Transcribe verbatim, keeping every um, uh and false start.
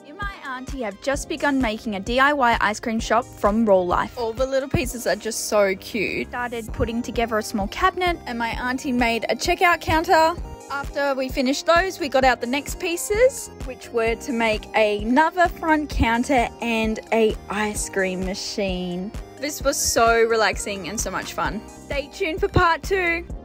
and my auntie have just begun making a D I Y ice cream shop from Raw Life. All the little pieces are just so cute. Started putting together a small cabinet and my auntie made a checkout counter. After we finished those, we got out the next pieces, which were to make another front counter and a ice cream machine. This was so relaxing and so much fun. Stay tuned for part two.